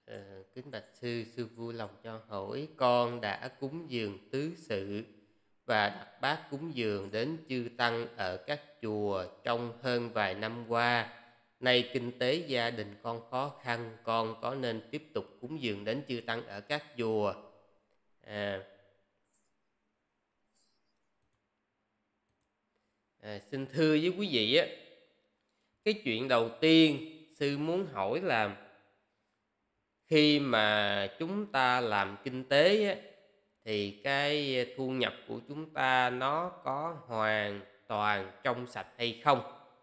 Kính bạch sư, sư vui lòng cho hỏi con đã cúng dường tứ sự và đặt bát cúng dường đến chư tăng ở các chùa trong hơn vài năm qua. Nay kinh tế gia đình con khó khăn, con có nên tiếp tục cúng dường đến chư tăng ở các chùa? À, Xin thưa với quý vị á, cái chuyện đầu tiên sư muốn hỏi là khi mà chúng ta làm kinh tế á, thì cái thu nhập của chúng ta nó có hoàn toàn trong sạch hay không?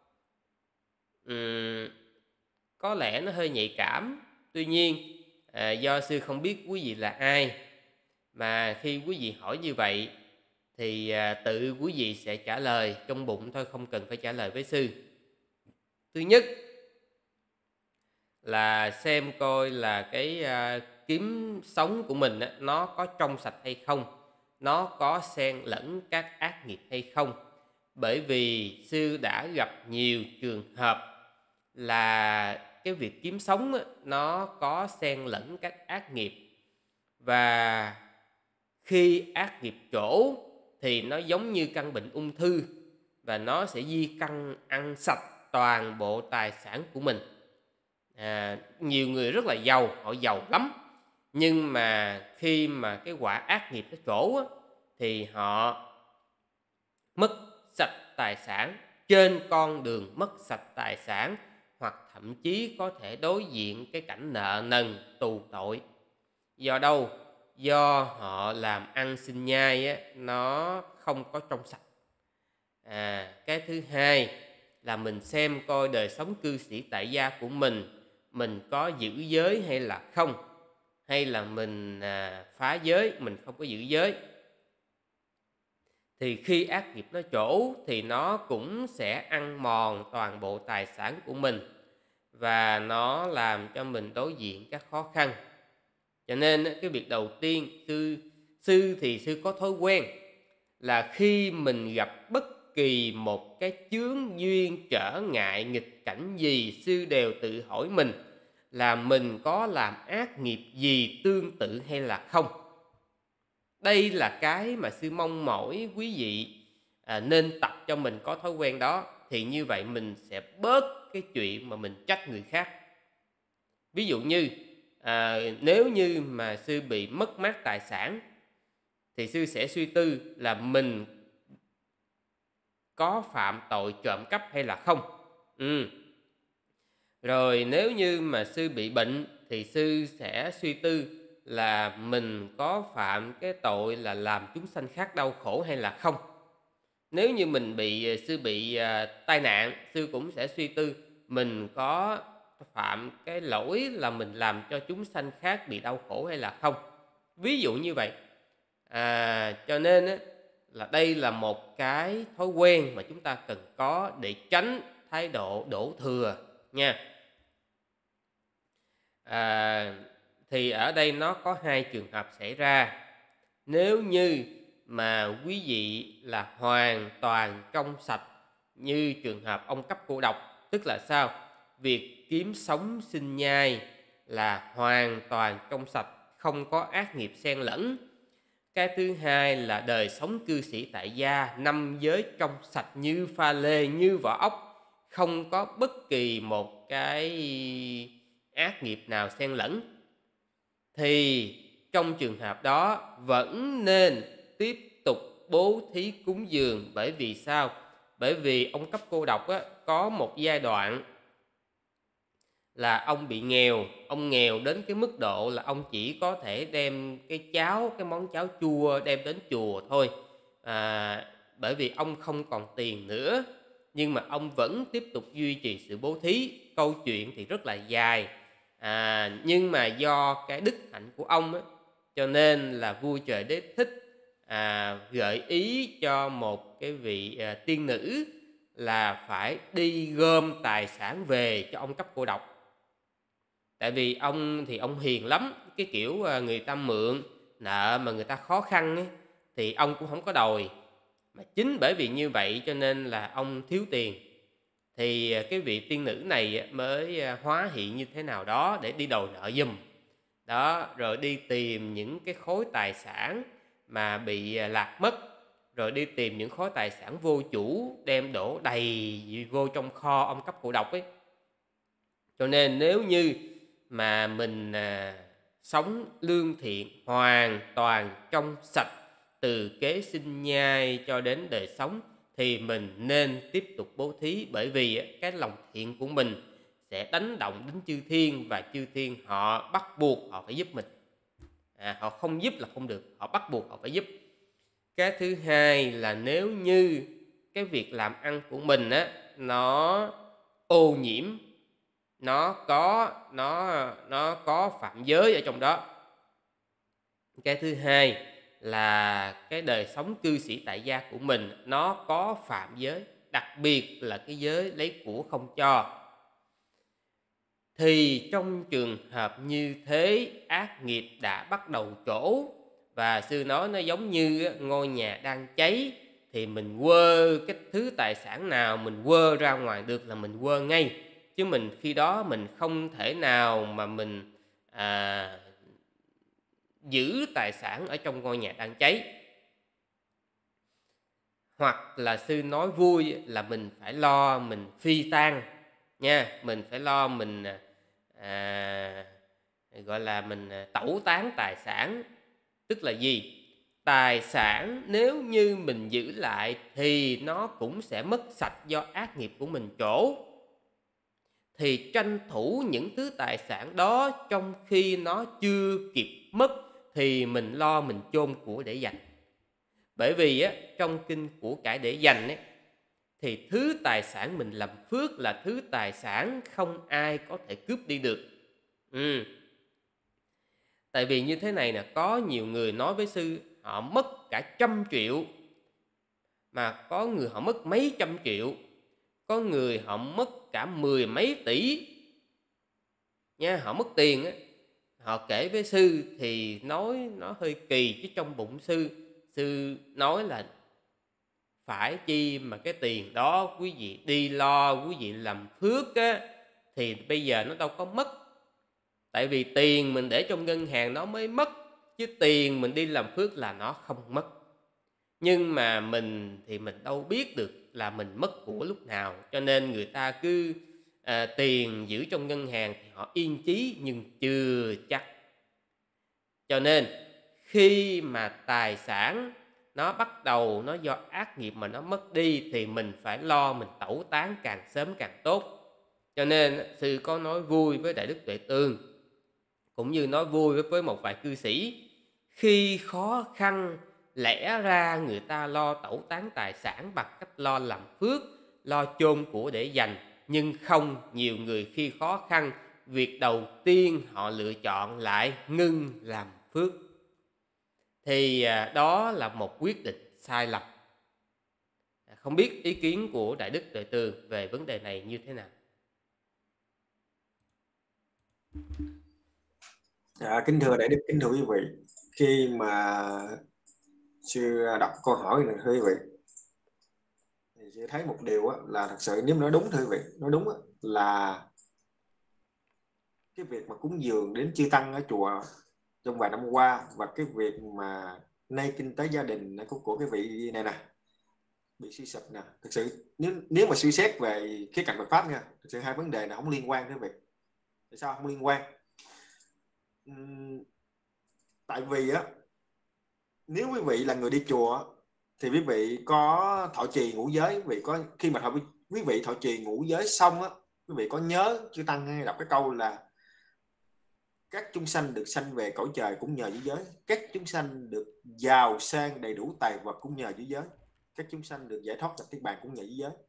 Ừm, có lẽ nó hơi nhạy cảm. Tuy nhiên, do sư không biết quý vị là ai, mà khi quý vị hỏi như vậy thì tự quý vị sẽ trả lời trong bụng thôi, không cần phải trả lời với sư. Thứ nhất là xem coi là cái kiếm sống của mình á, nó có trong sạch hay không, nó có xen lẫn các ác nghiệp hay không. Bởi vì sư đã gặp nhiều trường hợp là cái việc kiếm sống á, nó có xen lẫn các ác nghiệp, và khi ác nghiệp trổ thì nó giống như căn bệnh ung thư, và nó sẽ di căn ăn sạch toàn bộ tài sản của mình. Nhiều người rất là giàu, họ giàu lắm, nhưng mà khi mà cái quả ác nghiệp nó trổ á, thì họ mất sạch tài sản, trên con đường mất sạch tài sản, hoặc thậm chí có thể đối diện cái cảnh nợ nần tù tội. Do đâu? Do họ làm ăn sinh nhai á, nó không có trong sạch. Cái thứ hai là mình xem coi đời sống cư sĩ tại gia của mình có giữ giới hay là không, hay là mình phá giới, mình không có giữ giới. Thì khi ác nghiệp nó trổ thì nó cũng sẽ ăn mòn toàn bộ tài sản của mình, và nó làm cho mình đối diện các khó khăn. Cho nên cái việc đầu tiên, sư thì sư có thói quen là khi mình gặp bất kỳ một cái chướng duyên trở ngại nghịch cảnh gì, sư đều tự hỏi mình là mình có làm ác nghiệp gì tương tự hay là không. Đây là cái mà sư mong mỏi quý vị nên tập cho mình có thói quen đó. Thì như vậy mình sẽ bớt cái chuyện mà mình trách người khác. Ví dụ như nếu như mà sư bị mất mát tài sản thì sư sẽ suy tư là mình có phạm tội trộm cắp hay là không. Rồi nếu như mà sư bị bệnh thì sư sẽ suy tư là mình có phạm cái tội là làm chúng sanh khác đau khổ hay là không. Nếu như sư bị tai nạn, sư cũng sẽ suy tư mình có phạm cái lỗi là mình làm cho chúng sanh khác bị đau khổ hay là không. Ví dụ như vậy. Cho nên á, là đây là một cái thói quen mà chúng ta cần có để tránh thái độ đổ thừa nha. Thì ở đây nó có hai trường hợp xảy ra. Nếu như mà quý vị là hoàn toàn trong sạch, như trường hợp ông cấp cô độc, tức là sao? Việc kiếm sống sinh nhai là hoàn toàn trong sạch, không có ác nghiệp xen lẫn. Cái thứ hai là đời sống cư sĩ tại gia, năm giới trong sạch như pha lê, như vỏ ốc, không có bất kỳ một cái ác nghiệp nào xen lẫn. Thì trong trường hợp đó vẫn nên tiếp tục bố thí cúng dường. Bởi vì sao? Bởi vì ông cấp cô độc có một giai đoạn là ông bị nghèo. Ông nghèo đến cái mức độ là ông chỉ có thể đem cái món cháo chua đem đến chùa thôi. Bởi vì ông không còn tiền nữa, nhưng mà ông vẫn tiếp tục duy trì sự bố thí. Câu chuyện thì rất là dài, nhưng mà do cái đức hạnh của ông cho nên là vua Trời Đế thích gợi ý cho một cái vị tiên nữ là phải đi gom tài sản về cho ông cấp cô độc. Tại vì ông hiền lắm, cái kiểu người ta mượn nợ mà người ta khó khăn ấy, thì ông cũng không có đòi. Mà chính bởi vì như vậy cho nên là ông thiếu tiền. Thì cái vị tiên nữ này mới hóa hiện như thế nào đó để đi đòi nợ giùm. Đó, rồi đi tìm những cái khối tài sản mà bị, lạc mất, rồi đi tìm những khối tài sản vô chủ đem đổ đầy vô trong kho ông cấp cổ độc ấy. Cho nên nếu như mà mình, sống lương thiện hoàn toàn trong sạch từ kế sinh nhai cho đến đời sống thì mình nên tiếp tục bố thí, bởi vì á, cái lòng thiện của mình sẽ đánh động đến chư thiên và chư thiên họ bắt buộc họ phải giúp mình. Họ không giúp là không được, họ bắt buộc họ phải giúp. Cái thứ hai là nếu như cái việc làm ăn của mình á, nó ô nhiễm, nó có phạm giới ở trong đó. Cái thứ hai là cái đời sống cư sĩ tại gia của mình nó có phạm giới, đặc biệt là cái giới lấy của không cho. Thì trong trường hợp như thế, ác nghiệp đã bắt đầu trổ, và sư nói nó giống như ngôi nhà đang cháy, thì mình quơ cái thứ tài sản nào mình quơ ra ngoài được là mình quơ ngay, chứ mình khi đó mình không thể nào mà mình giữ tài sản ở trong ngôi nhà đang cháy. Hoặc là sư nói vui là mình phải lo mình phi tang nha, mình phải lo mình gọi là mình tẩu tán tài sản. Tức là gì? Tài sản nếu như mình giữ lại thì nó cũng sẽ mất sạch do ác nghiệp của mình trổ. Thì tranh thủ những thứ tài sản đó trong khi nó chưa kịp mất thì mình lo mình chôn của để dành. Bởi vì á, trong kinh của cải để dành ấy, thì thứ tài sản mình làm phước là thứ tài sản không ai có thể cướp đi được. Tại vì như thế này nè, có nhiều người nói với sư họ mất cả 100 triệu, mà có người họ mất mấy trăm triệu, có người họ mất cả 10 mấy tỷ nha, họ mất tiền á. Họ kể với sư thì nói nó hơi kỳ, chứ trong bụng sư nói là phải chi mà cái tiền đó quý vị đi lo, quý vị làm phước á, thì bây giờ nó đâu có mất. Tại vì tiền mình để trong ngân hàng nó mới mất, chứ tiền mình đi làm phước là nó không mất. Nhưng mà mình thì mình đâu biết được là mình mất của lúc nào, cho nên người ta cứ tiền giữ trong ngân hàng thì họ yên chí, nhưng chưa chắc. Cho nên khi mà tài sản nó bắt đầu nó do ác nghiệp mà nó mất đi thì mình phải lo mình tẩu tán càng sớm càng tốt. Cho nên sư có nói vui với Đại Đức Tuệ Tường, cũng như nói vui với một vài cư sĩ. Khi khó khăn lẽ ra người ta lo tẩu tán tài sản bằng cách lo làm phước, lo chôn của để dành. Nhưng không, nhiều người khi khó khăn, việc đầu tiên họ lựa chọn lại ngưng làm phước. Thì đó là một quyết định sai lầm. Không biết ý kiến của Đại Đức Tuệ Tường về vấn đề này như thế nào? Kính thưa Đại Đức, kính thưa quý vị, khi mà sư đọc câu hỏi này thưa quý vị, thì sư thấy một điều là thật sự nếu nói đúng thưa quý vị, nói đúng là cái việc mà cúng dường đến chư tăng ở chùa trong vài năm qua, và cái việc mà nay kinh tế gia đình của cái vị này nè bị suy sụp nè, thực sự nếu mà suy xét về khía cạnh Phật pháp nha, thực sự hai vấn đề này không liên quan thưa quý vị. Tại sao không liên quan? Tại vì nếu quý vị là người đi chùa thì quý vị có thọ trì ngũ giới, quý vị có khi mà quý vị thọ trì ngũ giới xong quý vị có nhớ chư tăng hay đọc cái câu là các chúng sanh được sanh về cõi trời cũng nhờ dưới giới, các chúng sanh được giàu sang đầy đủ tài vật cũng nhờ dưới giới, các chúng sanh được giải thoátจากniết bàn cũng nhờ dưới giới.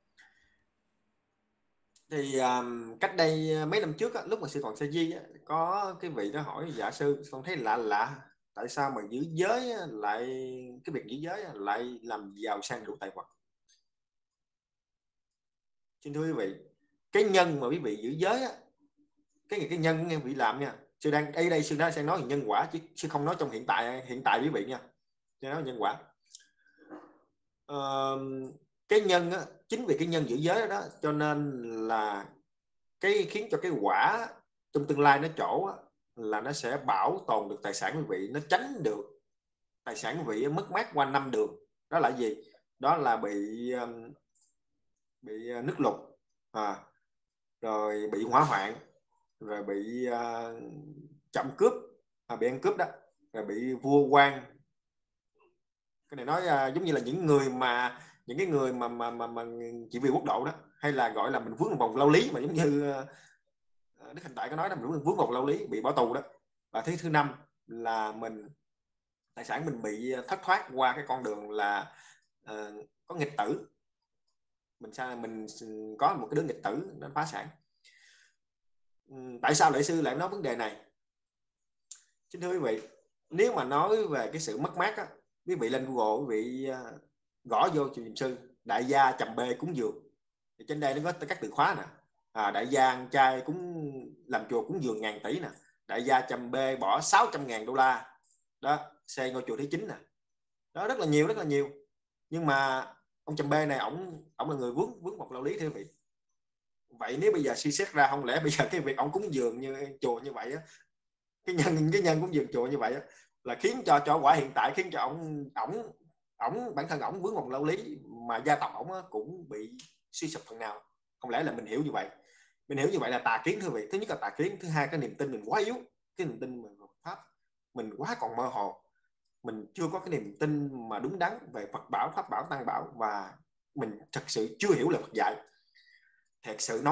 Thì cách đây mấy năm trước lúc mà sư còn sa di có cái vị đó hỏi dạ sư, con thấy lạ lạ, tại sao mà giữ giới lại, cái việc giữ giới lại làm giàu sang đủ tài vật. Xin thưa quý vị, cái nhân mà quý vị giữ giới cái nhân quý vị làm nha, sư đang đây sư đang nói về nhân quả, chứ sư không nói trong hiện tại quý vị nha, sư nói nhân quả. Cái nhân chính vì cái nhân giữ giới đó cho nên là cái khiến cho cái quả trong tương lai nó trổ là nó sẽ bảo tồn được tài sản quý vị, nó tránh được tài sản quý vị mất mát qua 5 đường. Đó là gì? Đó là bị nước lụt, rồi bị hỏa hoạn, rồi bị trộm cướp, bị ăn cướp đó, rồi bị vua quan. Cái này nói giống như là những cái người mà chỉ vì quốc độ đó, hay là gọi là mình vướng vòng lao lý, mà giống như Đức Hình Tại có nói là mình vướng vòng lao lý bị bỏ tù đó. Và thứ năm là tài sản mình bị thất thoát qua cái con đường là có nghịch tử, mình có một cái đứa nghịch tử nó phá sản. Tại sao đại sư lại nói vấn đề này? Chính thưa quý vị, nếu mà nói về cái sự mất mát á, quý vị lên Google, quý vị gõ vô tìm sư đại gia chầm bê cúng dường, thì trên đây nó có các từ khóa nè. Đại gia ăn chay cúng làm chùa cúng dường ngàn tỷ nè, đại gia chầm bê bỏ 600.000 đô la đó xây ngôi chùa thứ 9 nè. Đó, rất là nhiều. Nhưng mà ông chầm bê này ổng là người vướng một lao lý thưa quý vị. Vậy nếu bây giờ suy xét ra, không lẽ bây giờ cái việc ổng cúng dường như chùa như vậy á, cái nhân cúng dường chùa như vậy á, là khiến cho quả hiện tại, khiến cho ổng bản thân ổng vướng một lao lý, mà gia tộc ổng cũng bị suy sụp phần nào. Không lẽ là mình hiểu như vậy? Mình hiểu như vậy là tà kiến thưa quý vị. Thứ nhất là tà kiến, thứ hai cái niềm tin mình quá yếu, cái niềm tin mình pháp mình quá còn mơ hồ, mình chưa có cái niềm tin mà đúng đắn về Phật bảo, Pháp bảo, Tăng bảo, và mình thật sự chưa hiểu lời Phật dạy. Thật sự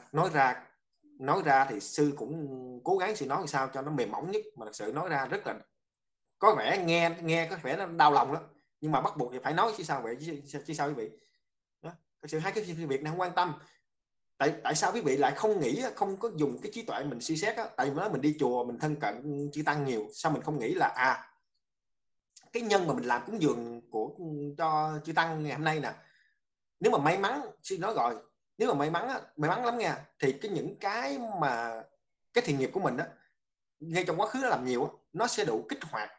nói ra thì sư cũng cố gắng sư nói sao cho nó mềm mỏng nhất, mà thật sự nói ra rất là có vẻ nghe có vẻ nó đau lòng lắm, nhưng mà bắt buộc thì phải nói chứ sao vậy, chứ sao quý vị. Đó. Thật sự hai cái việc này không quan tâm. Tại sao quý vị lại không nghĩ, không có dùng cái trí tuệ mình suy xét á? Tại vì nói mình đi chùa, mình thân cận chư tăng nhiều, sao mình không nghĩ là cái nhân mà mình làm cúng dường cho chư tăng ngày hôm nay nè, nếu mà may mắn, xin nói rồi, nếu mà may mắn lắm nha, thì những cái mà cái thiện nghiệp của mình đó ngay trong quá khứ nó làm nhiều, nó sẽ đủ kích hoạt,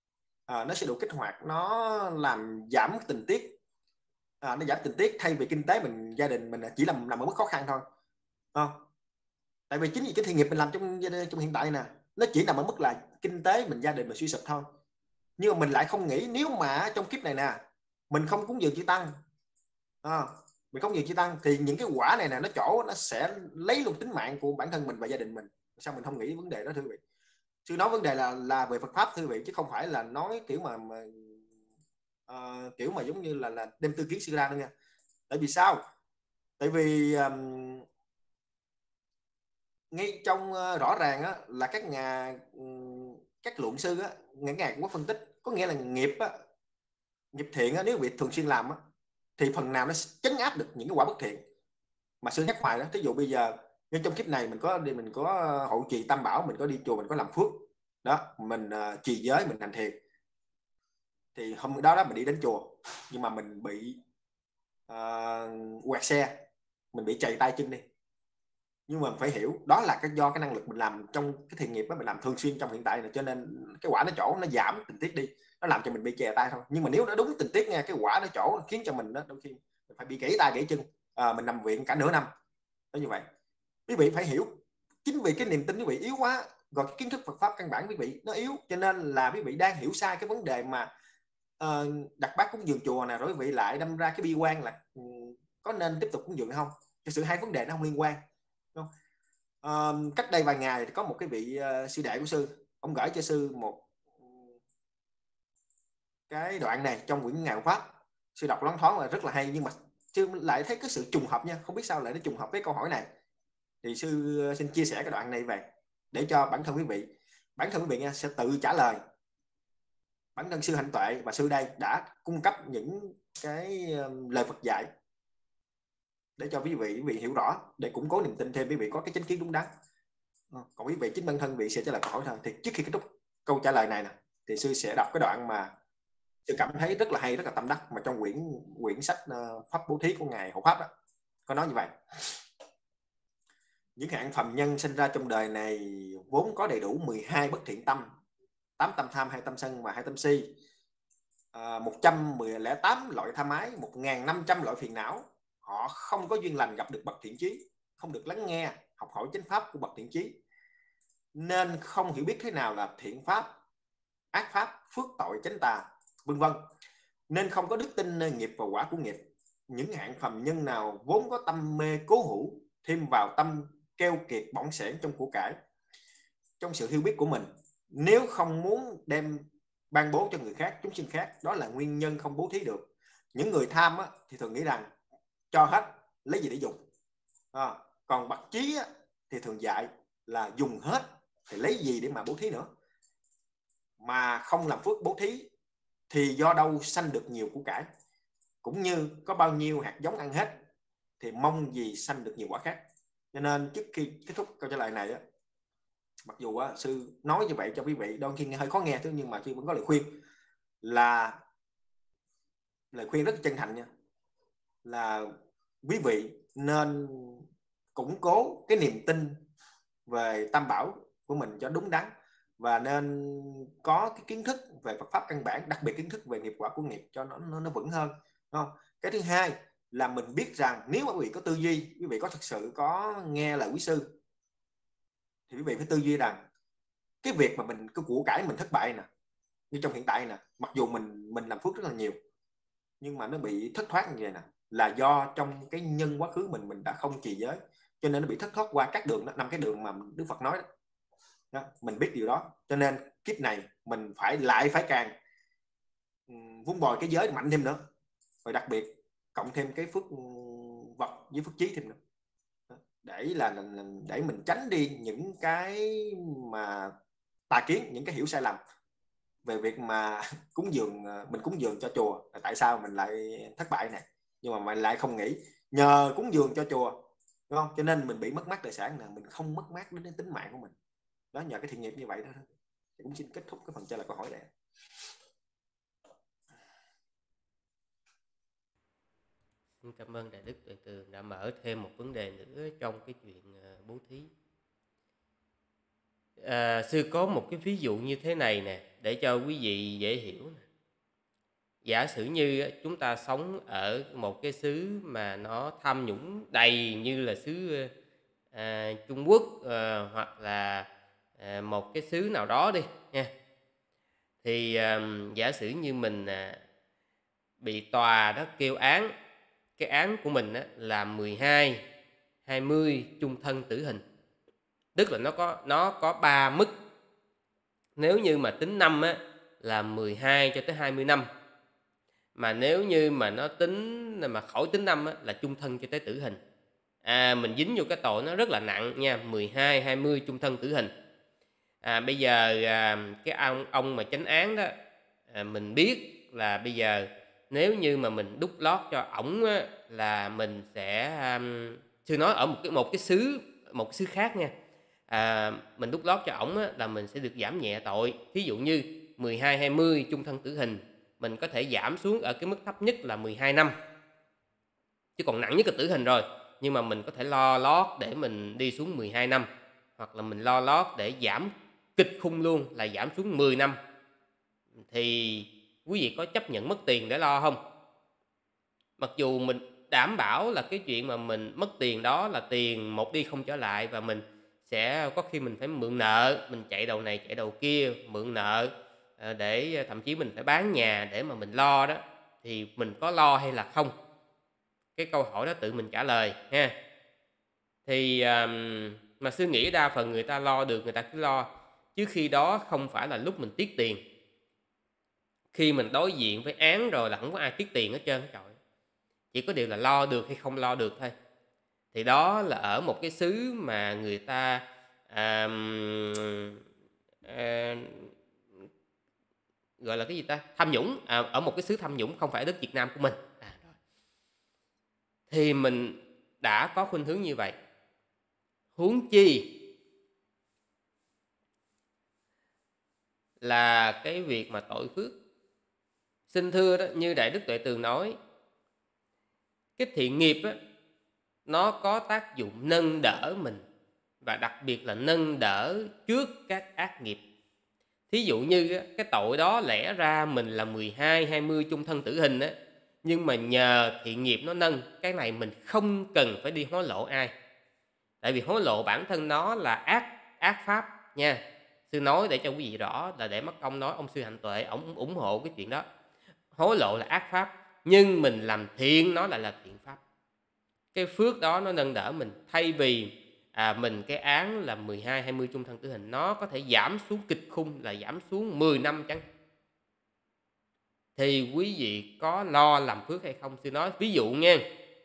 nó làm giảm tình tiết, nó giảm tình tiết, thay vì kinh tế gia đình mình chỉ nằm ở mức khó khăn thôi. Tại vì chính vì cái thiện nghiệp mình làm trong hiện tại nè, nó chỉ nằm ở mức là kinh tế gia đình mình suy sụp thôi. Nhưng mà mình lại không nghĩ, nếu mà trong kiếp này nè mình không cúng dường chư tăng, mình không dường chư tăng, thì những cái quả này nè nó sẽ lấy luôn tính mạng của bản thân mình và gia đình mình. Sao mình không nghĩ vấn đề đó thưa quý vị? Chứ nói vấn đề là về Phật pháp thưa quý vị, chứ không phải là nói kiểu kiểu mà giống như là đem tư kiến sư ra đâu nha. Tại vì sao? Tại vì ngay trong rõ ràng á, là các luận sư á, ngày cũng có phân tích, có nghĩa là nghiệp thiện á, nếu vị thường xuyên làm á, thì phần nào nó chấn áp được những cái quả bất thiện mà sư nhắc hoài đó. Ví dụ bây giờ nhưng trong kiếp này mình có hộ trì tam bảo, mình có đi chùa, mình có làm phước đó, mình trì giới, mình hành thiền, thì hôm đó mình đi đến chùa nhưng mà mình bị quẹt xe, mình bị chày tay chân đi, nhưng mà mình phải hiểu đó là do cái năng lực mình làm trong cái thiện nghiệp đó, mình làm thường xuyên trong hiện tại này, cho nên cái quả nó chỗ nó giảm tình tiết đi, nó làm cho mình bị chè tay thôi. Nhưng mà nếu nó đúng tình tiết nha, cái quả nó chỗ nó khiến cho mình đôi khi mình phải bị gãy tay gãy chân, mình nằm viện cả nửa năm đó. Như vậy quý vị phải hiểu, chính vì cái niềm tin quý vị yếu quá, rồi cái kiến thức Phật pháp căn bản quý vị nó yếu, cho nên là quý vị đang hiểu sai cái vấn đề mà đặt bát cúng dường chùa nè, rồi quý vị lại đâm ra cái bi quan là có nên tiếp tục cúng dường hay không. Thực sự hai vấn đề nó không liên quan, đúng không? Cách đây vài ngày thì có một cái vị sư đệ của sư, ông gửi cho sư một cái đoạn này trong quyển Ngàn Pháp. Sư đọc loáng thoáng là rất là hay, nhưng mà sư lại thấy cái sự trùng hợp nha, không biết sao lại nó trùng hợp với câu hỏi này. Thì sư xin chia sẻ cái đoạn này về để cho bản thân quý vị nha sẽ tự trả lời. Bản thân sư Hạnh Tuệ và sư đây đã cung cấp những cái lời Phật dạy để cho quý vị hiểu rõ, để củng cố niềm tin thêm, quý vị có cái chánh kiến đúng đắn. Còn quý vị chính bản thân quý vị sẽ trả lời câu hỏi thôi. Thì trước khi kết thúc câu trả lời này nè, thì sư sẽ đọc cái đoạn mà sư cảm thấy rất là hay, rất là tâm đắc, mà trong quyển sách Pháp Bố Thí của ngài Hộ Pháp đó, có nói như vậy: những hạng phàm nhân sinh ra trong đời này vốn có đầy đủ 12 bất thiện tâm, 8 tâm tham, 2 tâm sân và 2 tâm si, 108 loại tham ái, 1.500 loại phiền não. Họ không có duyên lành gặp được bậc thiện chí, không được lắng nghe học hỏi chánh pháp của bậc thiện chí. nên không hiểu biết thế nào là thiện pháp, ác pháp, phước tội, chánh tà, vân vân, nên không có đức tin nơi nghiệp và quả của nghiệp. Những hạng phàm nhân nào vốn có tâm mê cố hữu, thêm vào tâm keo kiệt bỏng sẻn trong của cải, trong sự hiểu biết của mình, nếu không muốn đem ban bố cho người khác, chúng sinh khác, đó là nguyên nhân không bố thí được. Những người tham á, thì thường nghĩ rằng cho hết, lấy gì để dùng. Còn bậc trí á, thì thường dạy là dùng hết thì lấy gì để mà bố thí nữa. Mà không làm phước bố thí thì do đâu sanh được nhiều của cải, cũng như có bao nhiêu hạt giống ăn hết thì mong gì sanh được nhiều quả khác. Cho nên trước khi kết thúc câu trả lời này á, mặc dù á, sư nói như vậy cho quý vị đôi khi hơi khó nghe, nhưng mà sư vẫn có lời khuyên, là lời khuyên rất chân thành nha, là quý vị nên củng cố cái niềm tin về Tam Bảo của mình cho đúng đắn, và nên có cái kiến thức về Phật pháp căn bản, đặc biệt kiến thức về nghiệp quả của nghiệp cho nó vững hơn, không? Cái thứ hai là mình biết rằng nếu mà quý vị có tư duy, quý vị có thực sự có nghe lời quý sư, thì quý vị phải tư duy rằng cái việc mà mình cái của cải mình thất bại nè, như trong hiện tại nè, mặc dù mình làm phước rất là nhiều nhưng mà nó bị thất thoát như vậy nè, là do trong cái nhân quá khứ mình đã không trì giới, cho nên nó bị thất thoát qua các đường, 5 cái đường mà Đức Phật nói đó. Mình biết điều đó, cho nên kiếp này mình phải càng vun bồi cái giới mạnh thêm nữa, và đặc biệt cộng thêm cái phước vật với phước trí thêm nữa, để mình tránh đi những cái mà tà kiến, những cái hiểu sai lầm về việc mà mình cúng dường cho chùa, tại sao mình lại thất bại này, nhưng mà mình lại không nghĩ nhờ cúng dường cho chùa, đúng không, cho nên mình bị mất mát tài sản là mình không mất mát đến tính mạng của mình đó, nhờ cái thiện nghiệp như vậy đó. Cũng xin kết thúc cái phần trả lời câu hỏi này. Xin cảm ơn Đại Đức Tuệ Tường đã mở thêm một vấn đề nữa trong cái chuyện bố thí. Sư có một cái ví dụ như thế này nè, để cho quý vị dễ hiểu nè. Giả sử như chúng ta sống ở một cái xứ mà nó tham nhũng đầy như là xứ Trung Quốc, hoặc là một cái xứ nào đó đi nha. Thì giả sử như mình bị tòa đó kêu án, cái án của mình là 12, 20, chung thân, tử hình. Tức là nó có 3 mức. Nếu như mà tính năm là 12 cho tới 20 năm. Mà nếu như mà nó tính mà khỏi tính năm là chung thân cho tới tử hình. Mình dính vô cái tội nó rất là nặng nha, 12, 20, chung thân, tử hình. Bây giờ cái ông mà chánh án đó, mình biết là bây giờ nếu như mà mình đút lót cho ổng là mình sẽ sư nói ở một cái xứ khác nha, mình đút lót cho ổng là mình sẽ được giảm nhẹ tội. Thí dụ như 12, 20, chung thân, tử hình, mình có thể giảm xuống ở cái mức thấp nhất là 12 năm, chứ còn nặng nhất là tử hình rồi, nhưng mà mình có thể lo lót để mình đi xuống 12 năm, hoặc là mình lo lót để giảm kịch khung luôn là giảm xuống 10 năm. Thì quý vị có chấp nhận mất tiền để lo không? Mặc dù mình đảm bảo là cái chuyện mà mình mất tiền đó là tiền một đi không trở lại, và mình sẽ có khi mình phải mượn nợ, mình chạy đầu này chạy đầu kia mượn nợ, để thậm chí mình phải bán nhà để mà mình lo đó, thì mình có lo hay là không? Cái câu hỏi đó tự mình trả lời ha. Thì mà sư nghĩ đa phần người ta lo được người ta cứ lo, chứ khi đó không phải là lúc mình tiếc tiền. Khi mình đối diện với án rồi là không có ai tiếc tiền hết trơn, trời, chỉ có điều là lo được hay không lo được thôi. Thì đó là ở một cái xứ mà người ta gọi là cái gì ta, tham nhũng, ở một cái xứ tham nhũng, không phải đất Việt Nam của mình. Thì mình đã có khuynh hướng như vậy, huống chi là cái việc mà tội phước. Xin thưa đó, như Đại Đức Tuệ Tường nói, cái thiện nghiệp nó có tác dụng nâng đỡ mình, và đặc biệt là nâng đỡ trước các ác nghiệp. Thí dụ như cái tội đó lẽ ra mình là 12, 20, chung thân, tử hình nhưng mà nhờ thiện nghiệp nó nâng, cái này mình không cần phải đi hối lộ ai. Tại vì hối lộ bản thân nó là ác pháp, nha. Sư nói để cho quý vị rõ là để mất công nói ông sư Hạnh Tuệ ổng ủng hộ cái chuyện đó. Hối lộ là ác pháp, nhưng mình làm thiện nó lại là thiện pháp. Cái phước đó nó nâng đỡ mình, thay vì mình cái án là 12, 20 chung thân tử hình, nó có thể giảm xuống kịch khung là giảm xuống 10 năm chẳng. Thì quý vị có lo làm phước hay không? Sư nói ví dụ nha,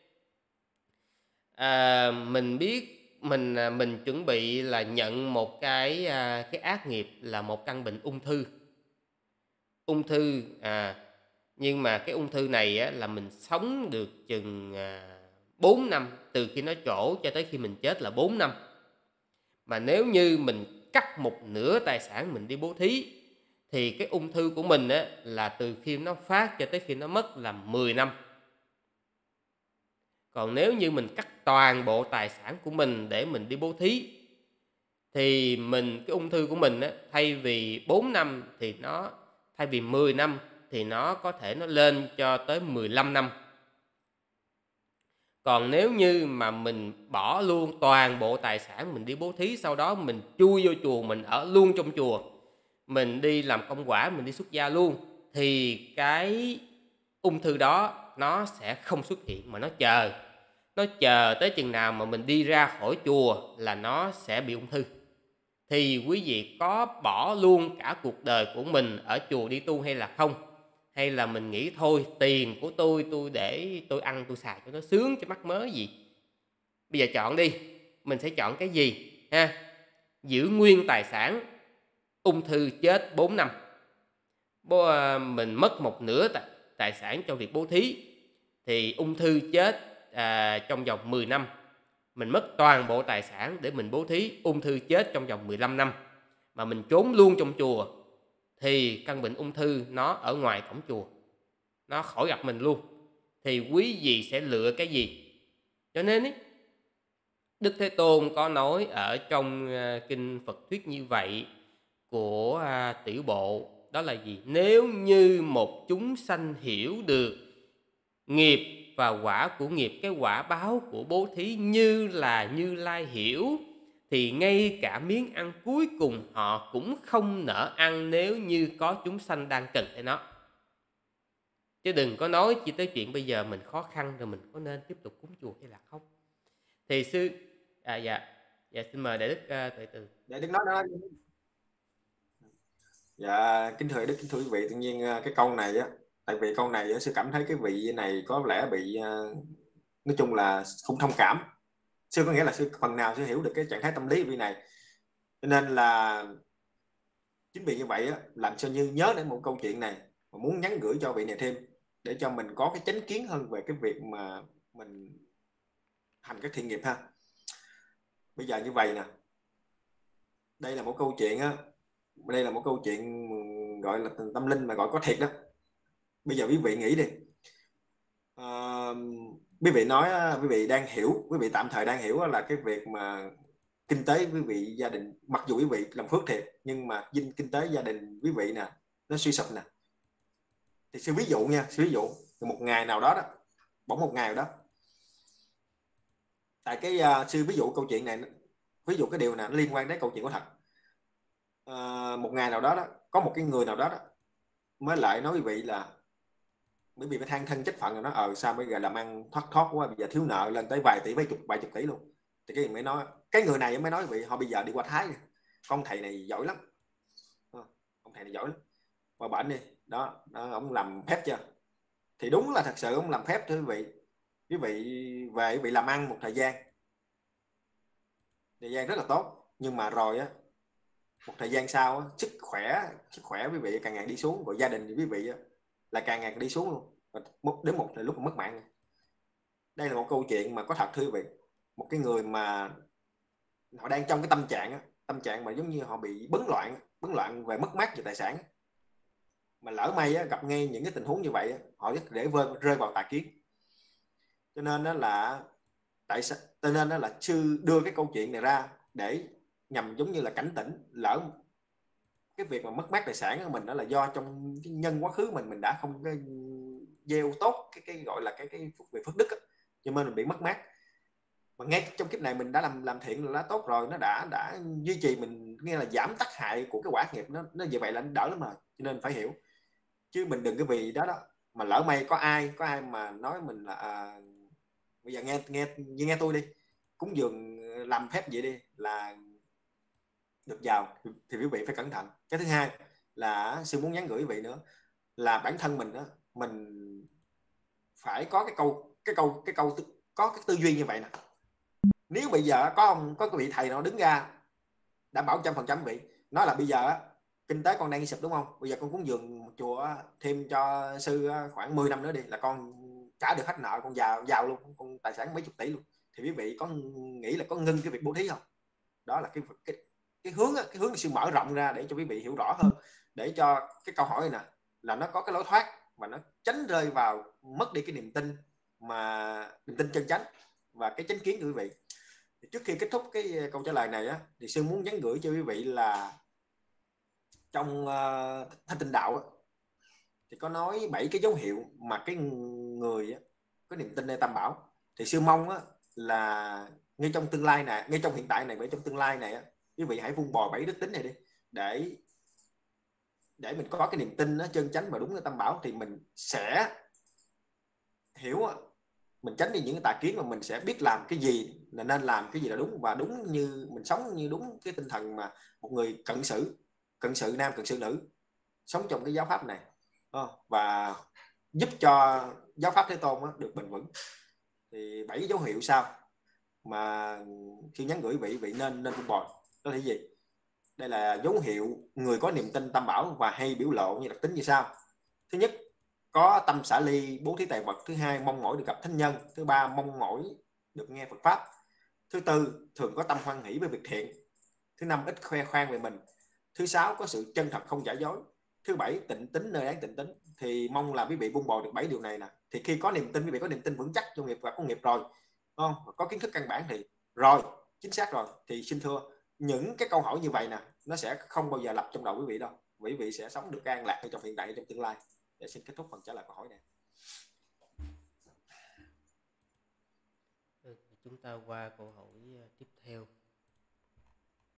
mình biết mình chuẩn bị là nhận một cái ác nghiệp là một căn bệnh ung thư. Ung thư nhưng mà cái ung thư này á, là mình sống được chừng 4 năm, từ khi nó trổ cho tới khi mình chết là 4 năm. Mà nếu như mình cắt một nửa tài sản mình đi bố thí, thì cái ung thư của mình á, là từ khi nó phát cho tới khi nó mất là 10 năm. Còn nếu như mình cắt toàn bộ tài sản của mình để mình đi bố thí, thì cái ung thư của mình á, thay vì 4 năm thì thay vì 10 năm thì nó có thể nó lên cho tới 15 năm. Còn nếu như mà mình bỏ luôn toàn bộ tài sản mình đi bố thí, sau đó mình chui vô chùa, mình ở luôn trong chùa, mình đi làm công quả, mình đi xuất gia luôn, thì cái ung thư đó nó sẽ không xuất hiện, mà nó chờ tới chừng nào mà mình đi ra khỏi chùa là nó sẽ bị ung thư. Thì quý vị có bỏ luôn cả cuộc đời của mình ở chùa đi tu hay là không? Hay là mình nghĩ thôi tiền của tôi để tôi ăn tôi xài cho nó sướng, cho mắc mớ gì? Bây giờ chọn đi, mình sẽ chọn cái gì ha? Giữ nguyên tài sản, ung thư chết 4 năm. Mình mất một nửa tài sản cho việc bố thí, thì ung thư chết trong vòng 10 năm. Mình mất toàn bộ tài sản để mình bố thí, ung thư chết trong vòng 15 năm. Mà mình trốn luôn trong chùa, thì căn bệnh ung thư nó ở ngoài cổng chùa, nó khỏi gặp mình luôn. Thì quý vị sẽ lựa cái gì? Cho nên ấy, Đức Thế Tôn có nói ở trong kinh Phật thuyết như vậy của Tiểu Bộ, đó là gì? Nếu như một chúng sanh hiểu được nghiệp và quả của nghiệp, cái quả báo của bố thí như là Như Lai hiểu, thì ngay cả miếng ăn cuối cùng họ cũng không nỡ ăn nếu như có chúng sanh đang cần tới nó. Chứ đừng có nói chỉ tới chuyện bây giờ mình khó khăn rồi mình có nên tiếp tục cúng chùa hay là không. Thì dạ xin mời Đại Đức Tuệ Từ. Để Đức nói đó. Dạ kính thưa Đức, kính thưa quý vị, tự nhiên cái câu này á, tại vì câu này á, sư cảm thấy cái vị này có lẽ bị nói chung là không thông cảm. Sư có nghĩa là sư phần nào sư hiểu được cái trạng thái tâm lý vị này, cho nên là chính vì như vậy á, làm cho Như nhớ đến một câu chuyện này và muốn nhắn gửi cho vị này thêm, để cho mình có cái chánh kiến hơn về cái việc mà mình hành các thiện nghiệp ha. Bây giờ như vậy nè, đây là một câu chuyện á, đây là một câu chuyện gọi là tâm linh mà gọi có thiệt đó. Bây giờ quý vị nghĩ đi, quý vị nói, quý vị đang hiểu, quý vị tạm thời đang hiểu là cái việc mà kinh tế quý vị gia đình, mặc dù quý vị làm phước thiệt nhưng mà kinh tế gia đình quý vị nè nó suy sụp nè, thì sư ví dụ nha, sư ví dụ một ngày nào đó bỗng một ngày nào đó, tại cái sư ví dụ câu chuyện này, ví dụ cái điều này nó liên quan đến câu chuyện có thật. Một ngày nào đó có một cái người nào đó mới lại nói quý vị là, bởi vì phải than thân trách phận rồi, nó sao bây giờ làm ăn thoát quá, bây giờ thiếu nợ lên tới vài chục tỷ luôn. Thì cái mới nói, cái người này mới nói quý vị, họ bây giờ đi qua Thái, con thầy này giỏi lắm, ông thầy này giỏi lắm, qua bển đi đó, ông làm phép chưa. Thì đúng là thật sự ông làm phép thưa quý vị. Quý vị về quý vị làm ăn một thời gian rất là tốt, nhưng mà rồi á, một thời gian sau á, sức khỏe quý vị càng ngày đi xuống, rồi gia đình quý vị á, là càng ngày đi xuống luôn, đến một lúc mất mạng. Đây là một câu chuyện mà có thật thưa quý vị. Một cái người mà họ đang trong cái tâm trạng mà giống như họ bị bấn loạn về mất mát về tài sản, mà lỡ may á, gặp ngay những cái tình huống như vậy á, họ rất dễ rơi vào tà kiến. Cho nên đó là sư đưa cái câu chuyện này ra để nhằm giống như là cảnh tỉnh, lỡ cái việc mà mất mát tài sản của mình đó là do trong cái nhân quá khứ mình đã không cái gieo tốt cái gọi là cái về phước đức á, cho nên mình bị mất mát. Mà ngay trong kiếp này mình đã làm thiện là tốt rồi, nó đã duy trì mình nghĩa là giảm tác hại của cái quả ác nghiệp, nó như vậy là nó đỡ lắm mà, cho nên phải hiểu. Chứ mình đừng cái vì đó đó mà lỡ may có ai mà nói mình là bây giờ nghe tôi đi, cúng dường làm phép vậy đi là được giàu, thì quý vị phải cẩn thận. Cái thứ hai là sư muốn nhắn gửi quý vị nữa là bản thân mình đó, mình phải có cái câu có cái tư duy như vậy nè. Nếu bây giờ có cái vị thầy nào đứng ra đảm bảo 100% vị nói là bây giờ kinh tế con đang sụp đúng không, bây giờ con cúng dường chùa thêm cho sư khoảng 10 năm nữa đi là con trả được hết nợ, con giàu luôn, con tài sản mấy chục tỷ luôn, thì quý vị có nghĩ là có ngưng cái việc bố thí không? Đó là cái hướng sư mở rộng ra để cho quý vị hiểu rõ hơn, để cho cái câu hỏi này nè là nó có cái lối thoát và nó tránh rơi vào mất đi cái niềm tin, mà niềm tin chân chánh và cái chánh kiến của quý vị. Thì trước khi kết thúc cái câu trả lời này á, thì sư muốn nhắn gửi cho quý vị là trong Thanh Tịnh Đạo á, thì có nói 7 cái dấu hiệu mà cái người á, có niềm tin nơi Tam Bảo. Thì sư mong á, là ngay trong tương lai này, ngay trong hiện tại này và trong tương lai này á, quý vị hãy vun bồi 7 đức tính này đi, để mình có cái niềm tin nó chân chánh và đúng nơi Tam Bảo, thì mình sẽ hiểu á, mình tránh đi những cái tà kiến, mà mình sẽ biết làm cái gì là nên làm, cái gì là đúng, và đúng như mình sống như đúng cái tinh thần mà một người cận sự nam cận sự nữ sống trong cái giáo pháp này, và giúp cho giáo pháp Thế Tôn được bền vững. Thì 7 dấu hiệu sau mà khi nhắn gửi vị nên vun bồi đó là gì? Đây là dấu hiệu người có niềm tin Tam Bảo và hay biểu lộ như đặc tính như sau. Thứ nhất, có tâm xả ly bố thí tài vật. Thứ hai, mong mỏi được gặp thánh nhân. Thứ ba, mong mỏi được nghe Phật pháp. Thứ tư, thường có tâm hoan hỷ với việc thiện. Thứ năm, ít khoe khoang về mình. Thứ sáu, có sự chân thật không giả dối. Thứ bảy, tịnh tính nơi đáng tịnh tính. Thì mong là quý vị vun bồi được 7 điều này nè. Thì khi có niềm tin, quý vị có niềm tin vững chắc trong nghiệp và có nghiệp rồi, không? Có kiến thức căn bản thì rồi, chính xác rồi, thì xin thưa những cái câu hỏi như vậy nè, nó sẽ không bao giờ lập trong đầu quý vị đâu. Quý vị sẽ sống được an lạc trong hiện tại, trong tương lai. Để xin kết thúc phần trả lời câu hỏi này. Chúng ta qua câu hỏi tiếp theo.